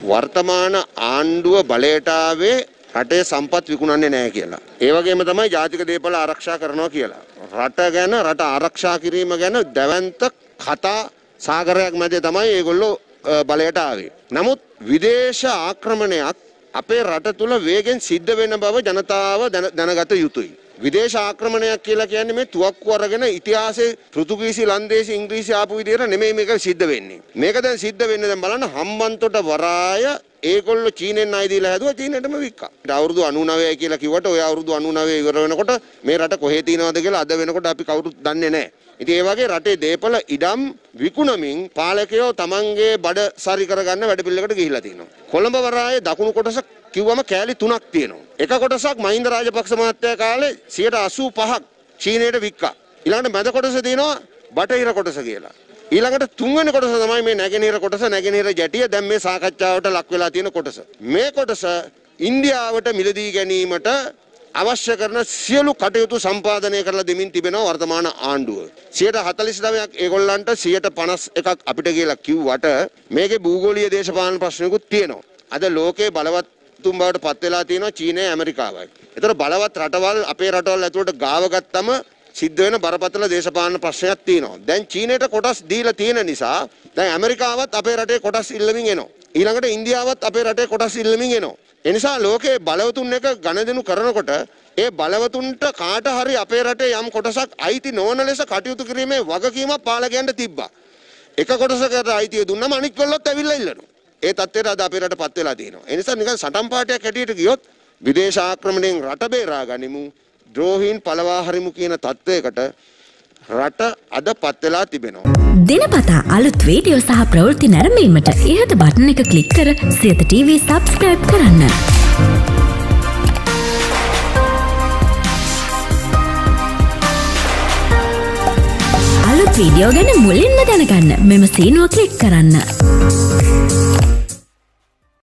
වර්තමාන ආණ්ඩුව බලයට ආවේ රටේ සම්පත් විකුණන්නේ නැහැ කියලා. ඒ වගේම තමයි ජාතික දේපල ආරක්ෂා කරනවා කියලා. රට ගැන රට ආරක්ෂා කිරීම ගැන දැවැන්ත කතා සාගරයක් මැද තමයි ඒගොල්ලෝ බලයට ආවේ. නමුත් විදේශ ආක්‍රමණයක් අපේ රට තුල වේගෙන් සිද්ධ වෙන බව ජනතාව දැනගත යුතුයි. විදේශ ආක්‍රමණයක් කියලා කියන්නේ මේ තුවක්කු අරගෙන ඉතිහාසයේ පෘතුගීසි ලන්දේසි ඉංග්‍රීසි ආපු විදිහට නෙමෙයි මේක සිද්ධ වෙන්නේ. මේක දැන් සිද්ධ වෙන්නේ දැන් බලන්න හම්බන්තොට වරාය ඒගොල්ලෝ චීනෙන් ණය දීලා හැදුවා චීනෙටම වික්කා. අවුරුදු 99යි කියලා කිව්වට ඔය අවුරුදු 99 ඉවර වෙනකොට මේ රට කොහේ තියෙනවද කියලා අද වෙනකොට අපි කවුරුත් දන්නේ නැහැ. ඉතින් ඒ වගේ රටේ දේපල ඉඩම් විකුණමින් පාලකයෝ තමන්ගේ බඩ සරි කරගන්න වැඩපිළිවෙලකට ගිහිල්ලා තියෙනවා. කොළඹ වරායේ දකුණු කොටස කිව්වම කෑලි 3ක් තියෙනවා. එක කොටසක් මහින්ද රාජපක්ෂ මහත්තයා කාලේ 85ක් චීනයට වික්කා. ඊළඟට මැද කොටස තියෙනවා බටහිර කොටස කියලා. ඊළඟට තුන්වෙනි කොටස තමයි මේ නැගෙනහිර කොටස. නැගෙනහිර ජැටිය දැන් මේ සාකච්ඡාවට ලක් වෙලා තියෙන කොටස. මේ කොටස ඉන්දියාවට මිලදී ගැනීමට අවශ්‍ය කරන සියලු කටයුතු සම්පාදනය කරලා දෙමින් තිබෙනවා වර්තමාන ආණ්ඩුව. 49%ක් ඒගොල්ලන්ට 51%ක් අපිට කියලා කිව්වට මේකේ භූගෝලීය දේශපාලන ප්‍රශ්නකුත් තියෙනවා. අද ලෝකේ බලවත් තුන් බවට පත් වෙලා තියෙනවා චීනය ඇමරිකාවයි. ඒතර බලවත් රටවල් අපේ රටවල් ඇතුළට ගාව ගත්තම සිද්ධ වෙන බරපතල දේශපාලන ප්‍රශ්නයක් තියෙනවා. දැන් චීනයට කොටස් දීලා තියෙන නිසා දැන් ඇමරිකාවත් අපේ රටේ කොටස් ඉල්ලමින් එනවා. ඊළඟට ඉන්දියාවත් අපේ රටේ කොටස් ඉල්ලමින් එනවා. ඒ නිසා ලෝකේ බලවතුන් එක ගණදෙනු කරනකොට ඒ බලවතුන්ට කාට හරි අපේ රටේ යම් කොටසක් අයිති නොවන ලෙස කටයුතු කිරීමේ වගකීමක් පාලකයන්ට තිබ්බා. එක කොටසකට අයිතිය දුන්නම අනිත් කොල්ලොත් ඇවිල්ලා ඉල්ලනවා. ඒ තත්ත්වයට අද අපේ රට පත් වෙලා තියෙනවා. ඒ නිසා නිකන් සටන් පාටයක් හැටියට ගියොත් විදේශ ආක්‍රමණයෙන් රට බේරා ගනිමු, ද්‍රෝහීන් පළවා හරිමු කියන තත්ත්වයකට රට අද පත් වෙලා තිබෙනවා. දිනපතා අලුත් වීඩියෝ සහ ප්‍රවෘත්ති නැරඹීමට ඉහත බටන් එක ක්ලික් කර සියත TV subscribe කරන්න. අලුත් වීඩියෝ ගැන මුලින්ම දැනගන්න මෙම සීනුව ක්ලික් කරන්න.